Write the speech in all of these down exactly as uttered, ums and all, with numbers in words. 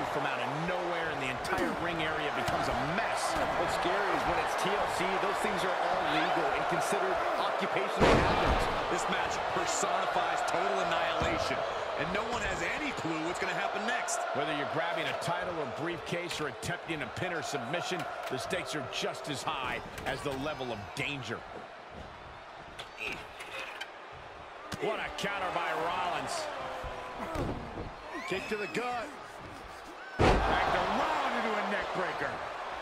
from out of nowhere, and the entire ring area becomes a mess. What's scary is when it's T L C, those things are all legal and considered occupational hazards. This match personifies total annihilation, and no one has any clue what's going to happen next. Whether you're grabbing a title or briefcase or attempting a pin or submission, the stakes are just as high as the level of danger. What a counter by Rollins. Kick to the gut. Backed around into a neck breaker.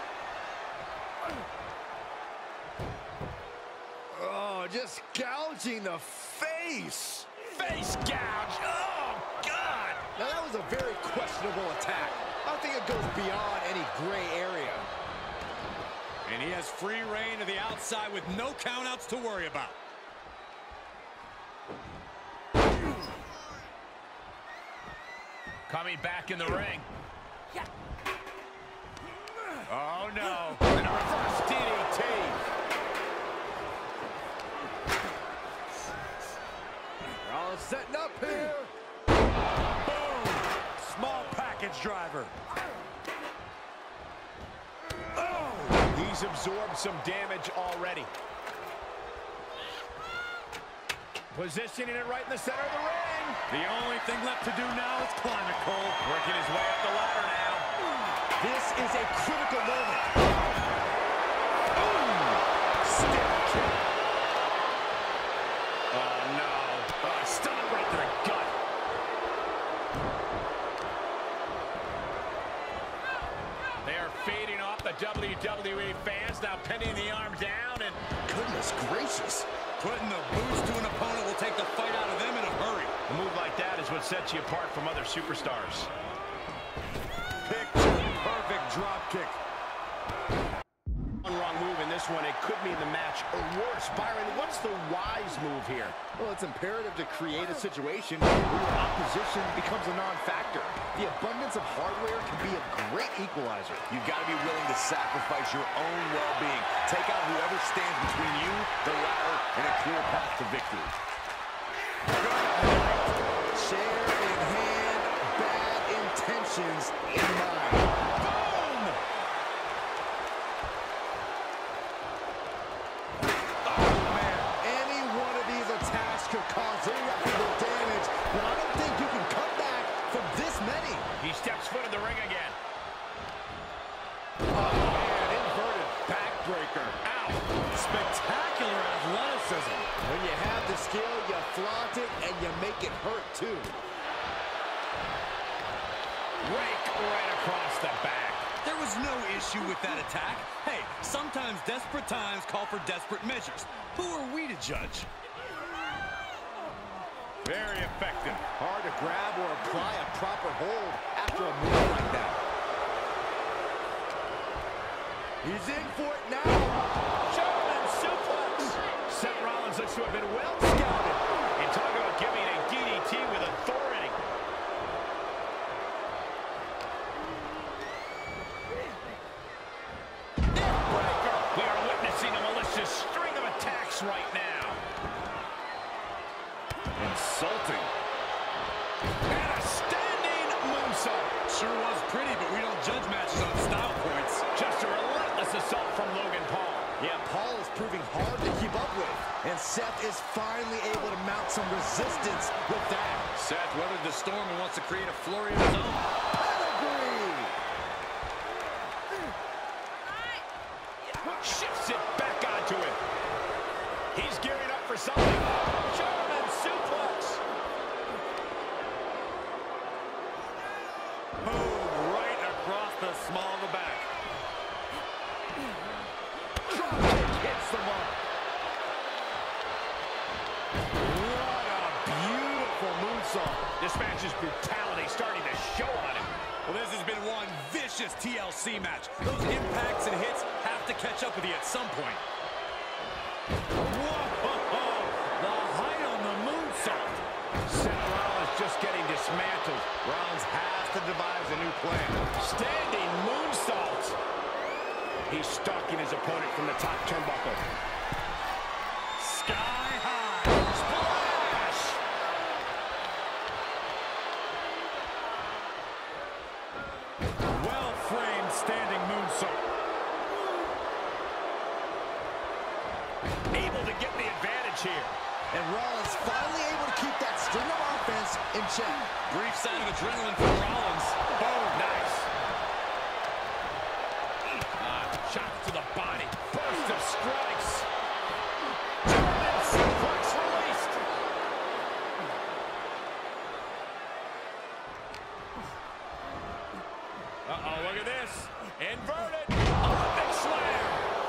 Oh, just gouging the face. Face gouge. Oh, God. Now, that was a very questionable attack. I think it goes beyond any gray area. And he has free reign to the outside with no countouts to worry about. Coming back in the ring. Oh, no. And a reverse D D T. Rollins setting up here. Boom. Small package driver. Oh. He's absorbed some damage already. Positioning it right in the center of the ring. The only thing left to do now is climb it, Cole. Working his way up the ladder now. This is a critical moment. Boom! Step kick. Oh, no. Oh, stomach right to the gut. They are fading off the W W E fans, now pinning the arm down, and Goodness gracious. Putting the boost to an opponent will take the fight out of them in a hurry. a move like that is what sets you apart from other superstars. Picture perfect drop kick. One wrong move in this one, it could mean the match or worse. Byron, what's the wise move here? Well, it's imperative to create a situation where your opposition becomes a non-factor. The abundance of hardware can be a great equalizer. You've got to be willing to sacrifice your own well-being. Take out whoever stands between you, the ladder, and a clear path to victory. Chair in hand, bad intentions in mind. Boom! Oh, man. Any one of these attacks could cause irreparable damage, but I don't think you can come back from this many. He steps foot in the ring again. Oh, man, inverted backbreaker. Ow! Spectacular athleticism. When you have the skill, you flaunt it, and you make it hurt, too. Rake right across the back. There was no issue with that attack. Hey, sometimes desperate times call for desperate measures. Who are we to judge? Very effective. Hard to grab or apply a proper hold after a move like that. He's in for it now. German suplex. Seth Rollins looks to have been well scouted. And talk about giving a D D T with authority. Neckbreaker. We are witnessing a malicious string of attacks right now. Insulting. And a standing moonsault. Sure was pretty, but we don't judge matches on style points. Just a relentless assault from Logan Paul. Yeah, Paul is proving hard to keep up with. And Seth is finally able to mount some resistance with that. Seth weathered the storm and wants to create a flurry of his own. Pedigree! Shifts it back onto him. He's gearing up for something. German suplex. Boom, right across the small of the back. Drop kick hits the mark. What a beautiful moonsault. This match's brutality starting to show on him. Well, this has been one vicious T L C match. Those impacts and hits have to catch up with you at some point. Whoa! The height on the moonsault. Seth Rollins just getting dismantled. Rollins has to devise a new plan. Standing moonsault. He's stalking his opponent from the top turnbuckle. Sky high. Splash! Well-framed standing moonsault. Able to get the advantage here. And Rollins finally able to keep that string of offense in check. Brief sign of adrenaline from Rollins. Boom, nice. Ah, shots to the body. Burst of strikes. German suplex released. Uh-oh, look at this. Inverted. Olympic slam.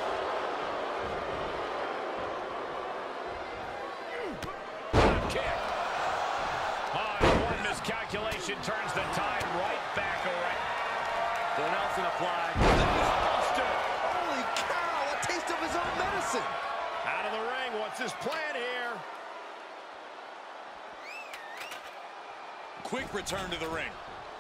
Kick. Oh, and one miscalculation turns the tide right back around. So Nelson applied. Buster. Holy cow, a taste of his own medicine. Out of the ring, what's his plan here? Quick return to the ring.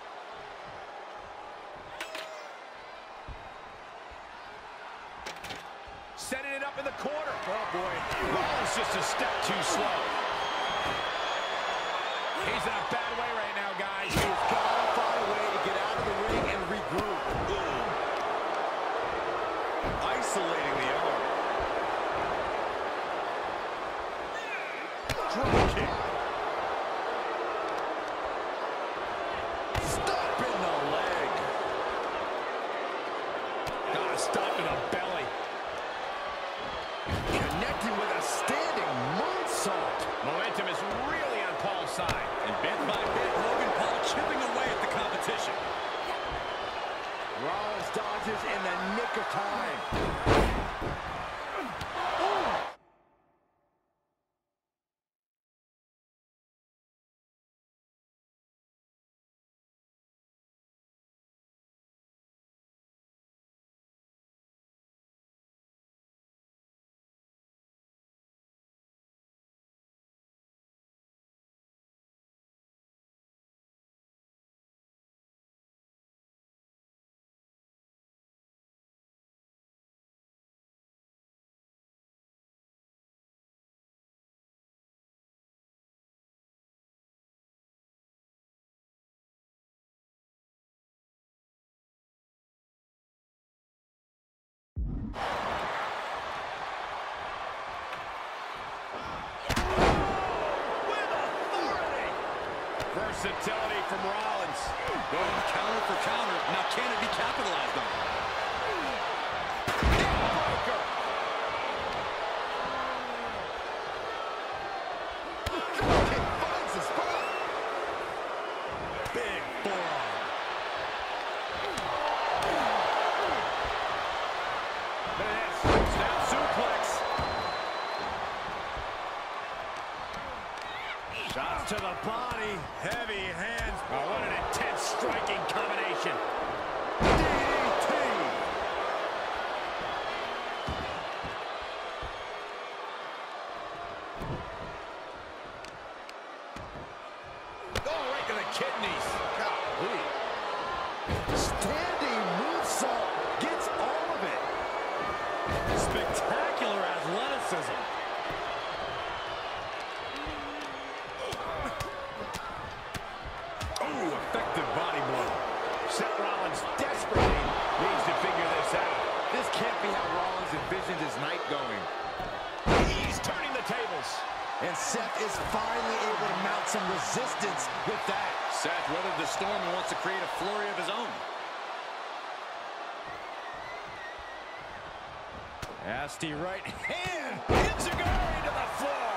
Setting it up in the corner. Oh, boy. Rollins just a step too slow. He's in a bad way right now, guys. He's got to find a way to get out of the ring and regroup. Ooh. Isolating the arm. Drop kick. Stop in the leg. Got a stop in the belly. Connecting with a standing moonsault. Momentum is really on Paul's side. And bit by bit, Logan Paul chipping away at the competition. Rollins dodges in the nick of time. Versatility from Rollins. Going counter for counter. Now can it be capitalized on? Neckbreaker. Kick finds the spot. Big forearm. Look at this. Snap suplex. Shots to the body. Heavy hands. Oh, what an intense striking combination. D D T. Oh, right to the kidneys. Golly. Standing moonsault gets all of it. Spectacular athleticism. Oh, effective body blow. Seth Rollins desperately needs to figure this out. This can't be how Rollins envisioned his night going. He's turning the tables. And Seth is finally able to mount some resistance with that. Seth weathered the storm and wants to create a flurry of his own. Nasty right hand. Enziguri to the floor.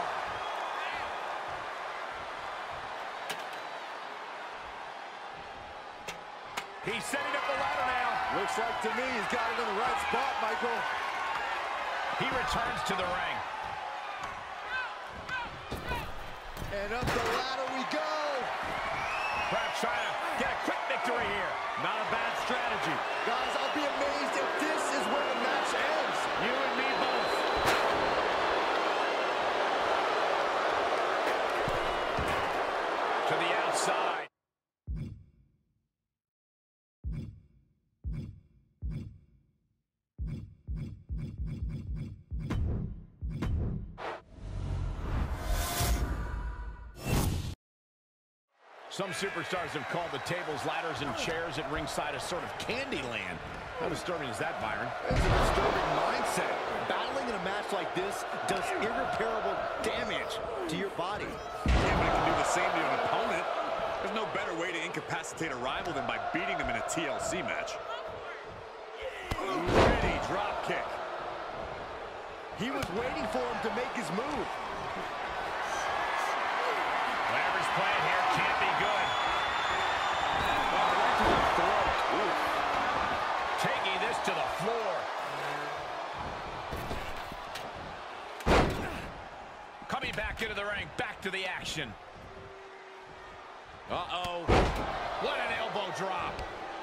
He's setting up the ladder now. Looks like to me he's got it in the right spot, Michael. He returns to the ring. And up the ladder we go. Perhaps trying to get a quick victory here. Not a bad strategy. Guys, I'll be amazed if this is where the match ends. You and me both. To the outside. Some superstars have called the tables, ladders, and chairs at ringside a sort of candy land. How disturbing is that, Byron? It's a disturbing mindset. Battling in a match like this does irreparable damage to your body. Yeah, but it can do the same to an opponent. There's no better way to incapacitate a rival than by beating them in a T L C match. Ready drop kick. He was waiting for him to make his move. Whatever's playing here can't be good. Oh, right to the throat. Ooh. Taking this to the floor. Coming back into the ring, back to the action. Uh-oh. What an elbow drop.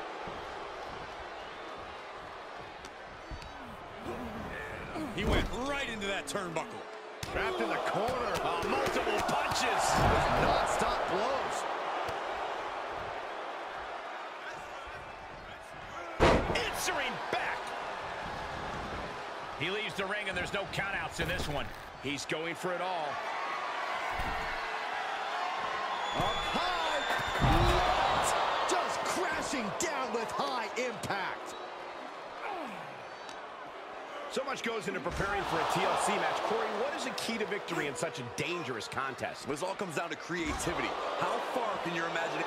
He went right into that turnbuckle. Trapped in the corner. Oh, multiple punches. Non-stop blows. Answering back. He leaves the ring, and there's no countouts in this one. He's going for it all. Up high. What? Just crashing down with high impact. So much goes into preparing for a T L C match. Corey, what is the key to victory in such a dangerous contest? This all comes down to creativity. How far can your imagination...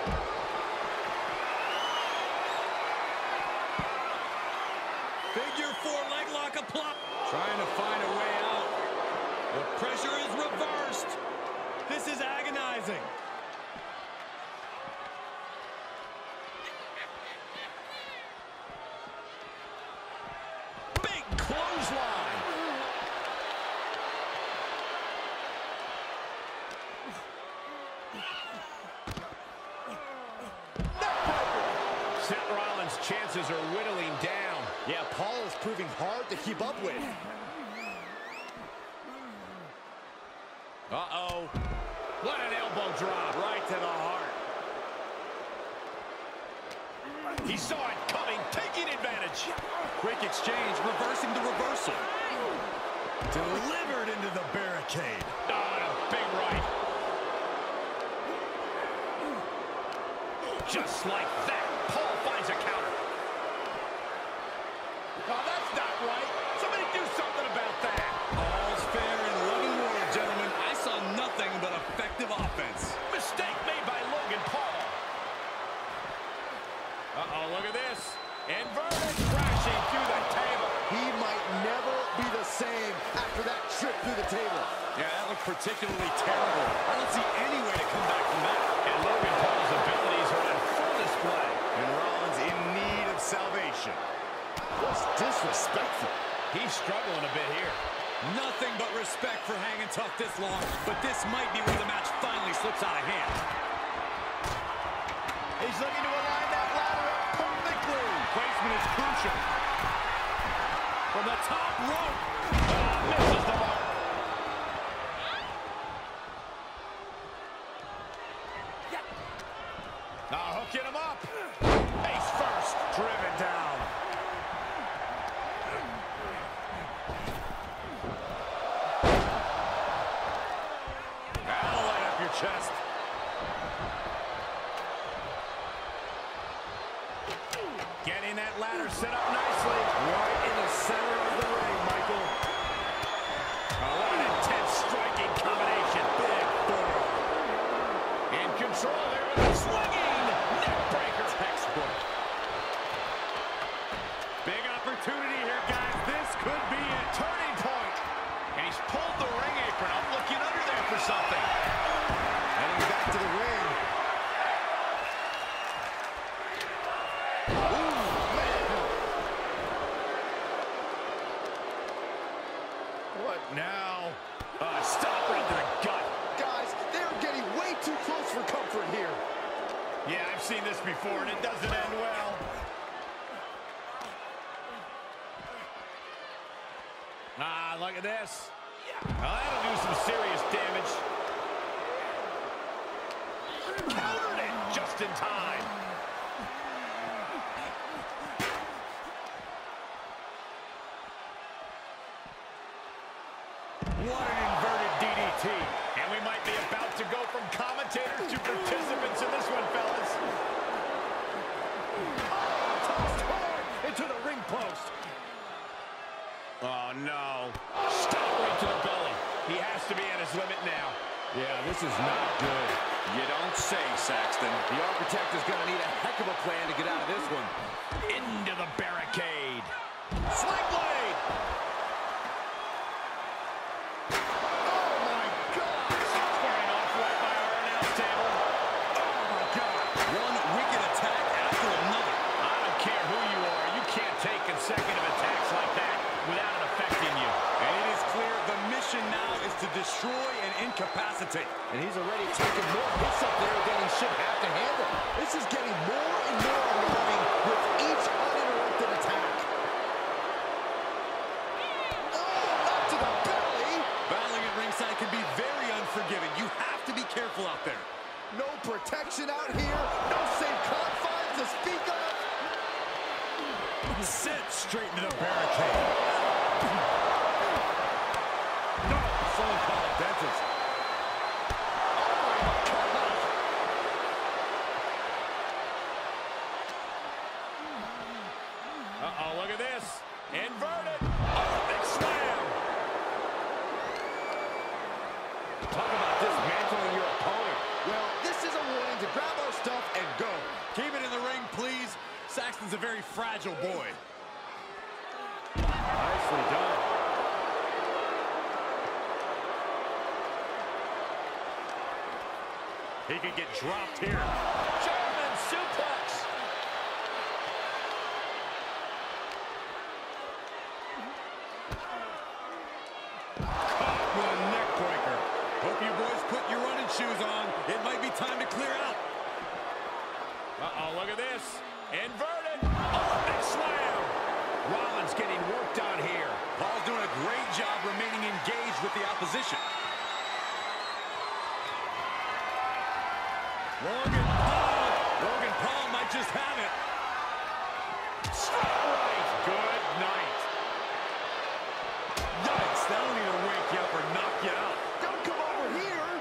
Figure four leg lock apply. Trying to find a way out. The pressure is reversed. This is agonizing. Big clothesline. Seth Rollins' chances are whittling down. Yeah, Paul is proving hard to keep up with. Uh-oh. What an elbow drop. Right to the heart. He saw it coming, taking advantage. Quick exchange, reversing the reversal. Delivered into the barricade. Oh, and a big right. Just like that, Paul finds a counter. Oh, that's not right. Somebody do something about that. All's fair in love and war, gentlemen. I saw nothing but effective offense. Mistake made by Logan Paul. Uh-oh, look at this. Inverted, crashing through the table. He might never be the same after that trip through the table. Yeah, that looked particularly terrible. I don't see any way to come back from that. And Logan Paul's abilities are on full display. And Rollins in need of salvation. That's disrespectful. He's struggling a bit here. Nothing but respect for hanging tough this long, but this might be where the match finally slips out of hand. He's looking to align that ladder up perfectly. Placement is crucial. From the top rope. Oh, misses the mark. Now hooking him up. Face first. Driven down. That'll light up your chest. Getting that ladder set up nicely. Right in the center of the ring, Michael. Oh, what an intense striking combination. Big forearm. In control there with a swinging neck breaker. Textbook. Big opportunity here, guys. This could be a turning point. And he's pulled the ring apron up, looking under there for something. Heading back to the ring. Now, uh, stop right to the gut. Guys, they're getting way too close for comfort here. Yeah, I've seen this before, and it doesn't end well. Ah, look at this. Well, that'll do some serious damage. Countered it just in time. What an inverted D D T. And we might be about to go from commentators to participants Tossed hard into the ring post. Oh, no. Stop right to the belly. He has to be at his limit now. Yeah, this is not good. You don't say, Saxton. The Architect is going to need a heck of a plan to get out of this one. Into the barricade. Sling blade. Oh, my gosh. Squaring off right by our announce table. Oh, my God. One wicked attack after another. I don't care who you are. You can't take consecutive attacks like that without it affecting you. And it is clear the mission now is to destroy and incapacitate. And he's already taken more hits up there than he should have to handle. This is getting more and more alarming with each uninterrupted attack. Oh, up to the belly. Battling at ringside can be very unforgiving. You have to be careful out there. No protection out here. No safe confines to speak of. Sent straight into the barricade. No, someone call a dentist. Uh-oh, look at this. Inverted. Oh, big slam. Talk about dismantling your opponent. Well, this is a warning to grab our stuff and go. Keep it in the ring, please. Saxton's a very fragile boy. Nicely done. He could get dropped here. German suplex. Caught with a neck breaker. Hope you boys put your running shoes on. It might be time to clear out. Uh-oh, look at this. Inverted. Oh, big slam. Rollins getting worked on here. Paul's doing a great job remaining engaged with the opposition. Logan Paul. Logan Paul might just have it. Straight right. Good night. Yikes, that'll either wake you up or knock you out. Don't come over here.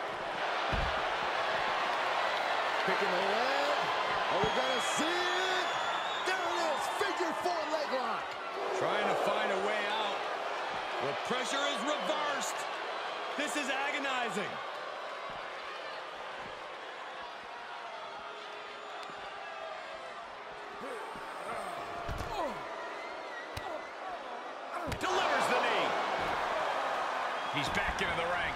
Picking the leg. Are we going to see it? There it is. Figure four leg lock. Trying to find a way out. The pressure is reversed. This is agonizing. Delivers the knee. He's back into the ring.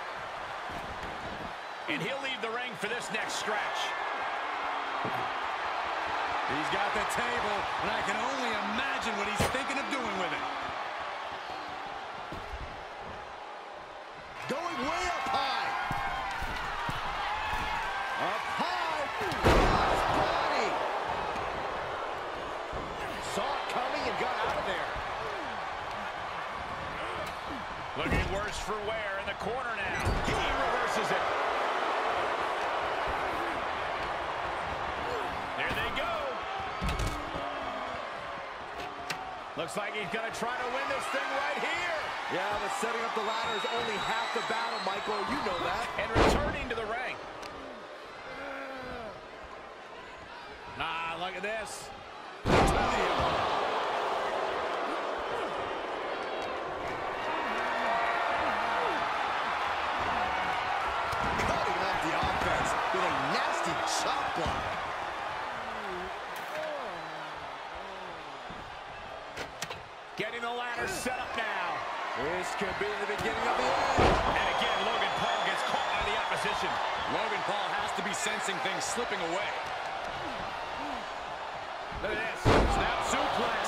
And he'll leave the ring for this next stretch. He's got the table, and I can only imagine what he's thinking of doing with it. Going way up high. Up high. Cross body. Saw it coming and got out of there. Looking worse for wear in the corner now. He reverses it. There they go. Looks like he's going to try to win this thing right here. Yeah, but setting up the ladder is only half the battle, Michael. You know that. And returning to the ring. Ah, look at this. Cutting off the offense with a nasty chop block. Getting the ladder set up now. This could be the beginning of the end. And again, Logan Paul gets caught by the opposition. Logan Paul has to be sensing things slipping away. Look at this. Snap suplex.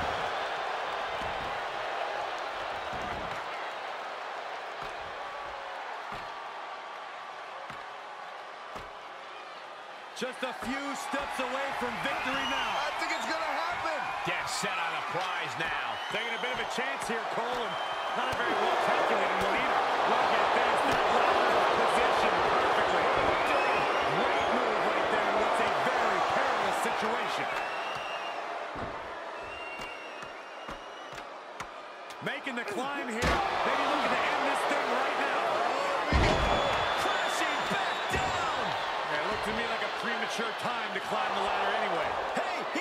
Just a few steps away from victory now. I think it's going to happen. Dead set on the prize now. Taking a bit of a chance here, Cole, and not a very well calculated one either. Look at this, that ladder positioned perfectly. Great move right there in what's a very perilous situation. Making the climb here. Maybe looking to end this thing right now. Crashing back down. Yeah, it looked to me like a premature time to climb the ladder anyway. Hey,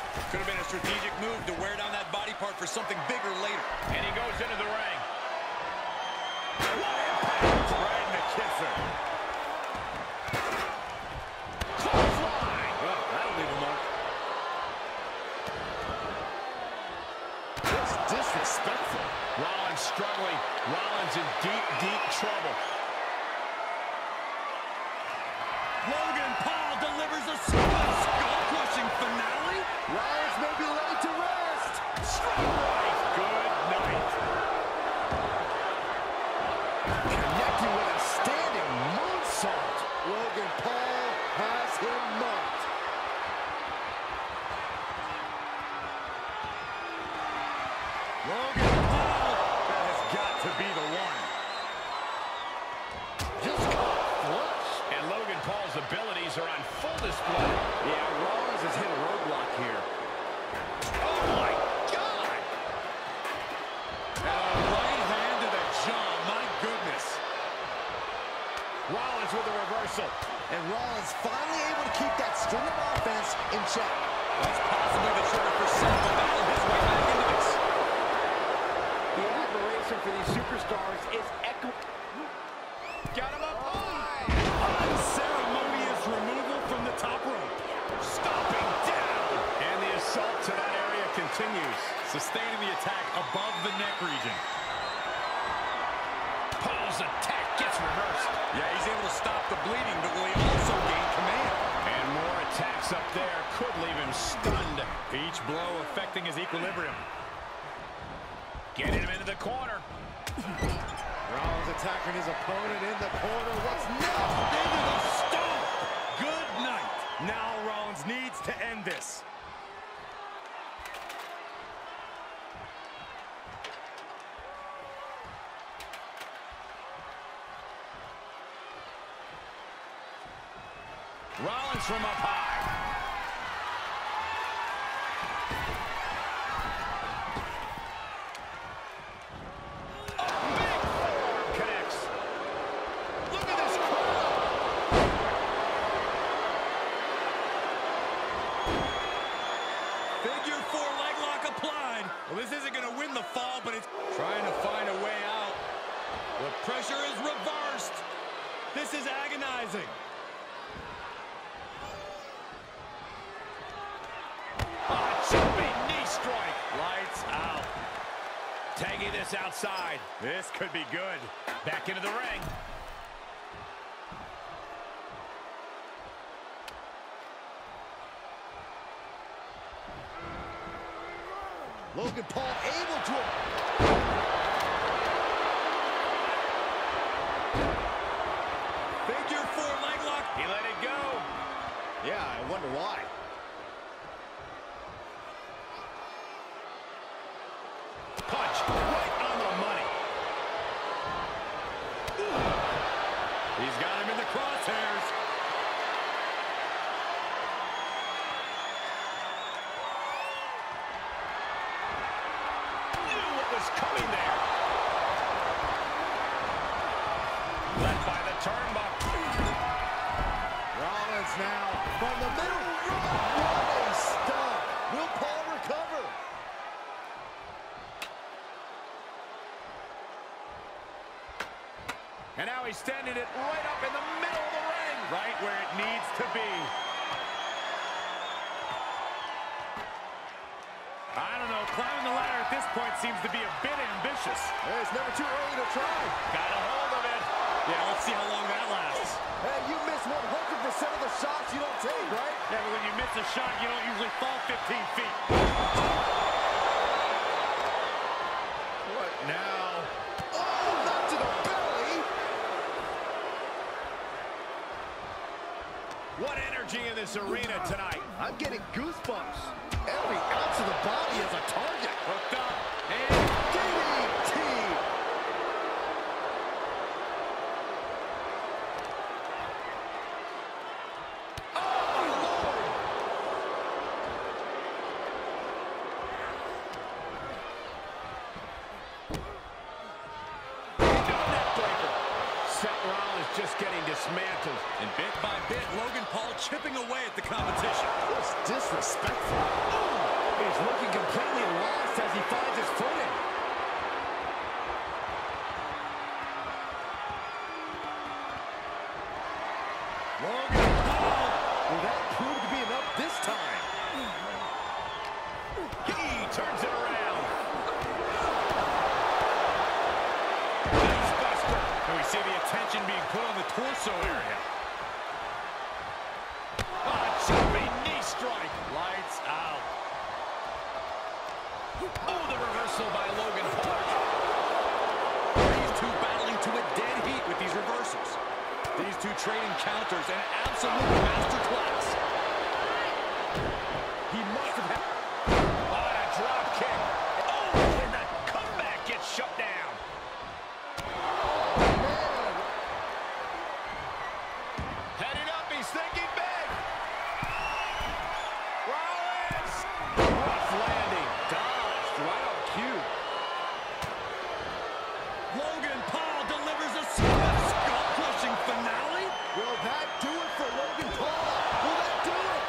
Could have been a strategic move to wear down that body part for something bigger later. And he goes into the ring. Right in the kisser. Clothesline. Well, that'll leave a mark. Just disrespectful. Rollins struggling. Rollins in deep, deep trouble. Logan Paul delivers a skull-crushing finale. Rollins may be laid to rest. Strong right. Good night. Connecting with a standing moonsault. Logan Paul has him marked. Logan Paul, that has got to be the one. Just caught flush. And Logan Paul's abilities are on full display. Yeah, Rollins has hit a roadblock here. Oh, my God. And a right hand to the jaw, my goodness. Rollins with a reversal. And Rollins finally able to keep that string of offense in check. That's possibly the trigger for Seth to battle his way back into this. The admiration for these superstars is echo. Got him up high. Unceremonious removal from the top rope. Stomping down. And the assault to that area continues. Sustaining the attack above the neck region. Paul's attack gets reversed. Yeah, he's able to stop the bleeding, but will he also gain command? And more attacks up there could leave him stunned. Each blow affecting his equilibrium. Getting him into the corner. Rollins attacking his opponent in the corner. What's next? Into the stomp. Good night. Now Rollins needs to end this. Rollins from up high. A big forearm connects. Look at this crowd. Figure four leg lock applied. Well, this isn't going to win the fall, but it's trying to find a way out. The pressure is reversed. This is agonizing. Jumping knee strike. Lights out. Tagging this outside. This could be good. Back into the ring. Logan Paul able to... Figure four leg lock. He let it go. Yeah, I wonder why. Punch right on the money. He's got him in the crosshairs. Knew what was coming there. Led by the turnbuckle. Rollins now from the middle. What a stomp. Will Paul recover? And now he's standing it right up in the middle of the ring. Right where it needs to be. I don't know. Climbing the ladder at this point seems to be a bit ambitious. Hey, it's never too early to try. Got a hold of it. Yeah, let's see how long that lasts. Hey, you miss one hundred percent of the shots you don't take, right? Yeah, but when you miss a shot, you don't usually fall fifteen feet. What now? Oh, not to the belly. What energy in this arena tonight. I'm getting goosebumps. Every ounce of the body is a target. Hooked up. And D D T. Just getting dismantled. And bit by bit, Logan Paul chipping away at the competition. That's disrespectful. He's looking completely lost as he finds his footing. Logan Paul. Well, that proved to be enough this time. He turns it around. Nice buster. And we see the attention being put on the torso area. Oh, jumping knee strike. Lights out. Oh, the reversal by Logan Paul. These two battling to a dead heat with these reversals. These two trading counters, an absolute masterclass. He must have had... Oh, and a drop kick. Oh, and the comeback gets shut down. Heading up, he's thinking big. Rollins. Rough landing. Dodged right on cue. Logan Paul delivers a skull-crushing finale. Will that do it for Logan Paul? Will that do it?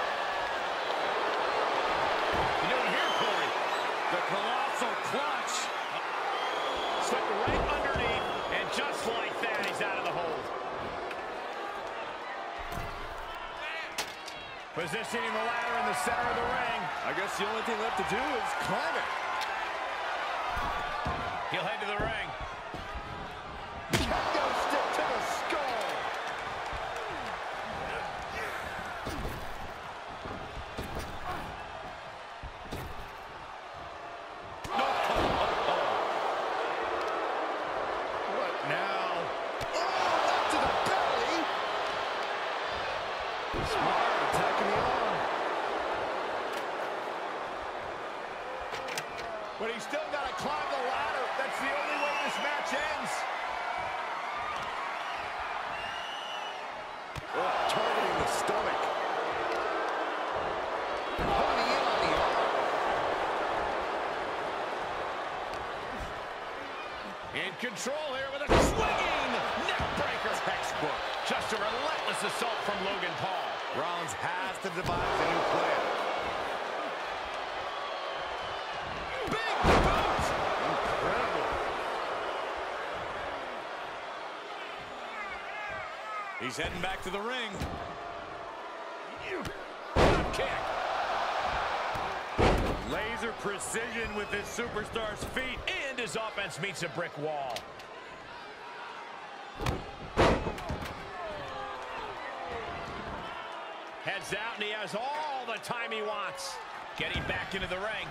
You doing here, Corey? The colossal clutch. Slipped right underneath, and just like that, he's out of the hold. Positioning the ladder in the center of the ring. I guess the only thing left to do is climb it. He'll head to the ring. Kendo stick to the skull. What now? Oh, up to the belly. Smart, attacking the arm. But he's still got to climb the ladder. That's the only way this match ends. Oh, targeting the stomach. Honing in on the arm. In control here with a swinging neck breaker. Textbook. Just a relentless assault from Logan Paul. Rollins has to devise a new plan. Big boot. Incredible. He's heading back to the ring. Drop kick. Laser precision with this superstar's feet. And his offense meets a brick wall. Heads out, and he has all the time he wants. Getting back into the ring.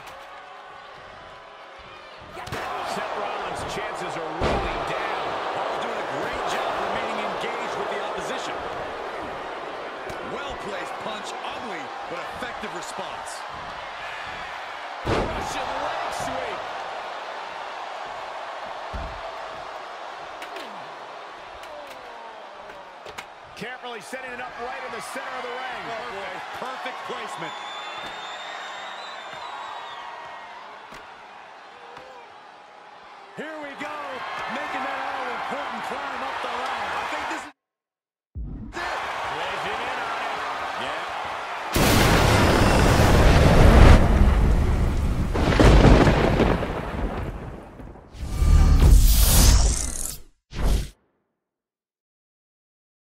Seth Rollins' chances are rolling down. Paul's doing a great job remaining engaged with the opposition. Well-placed punch, ugly, but effective response. Russian leg sweep. Carefully setting it up right in the center of the ring. Perfect, perfect placement. Here we go. Making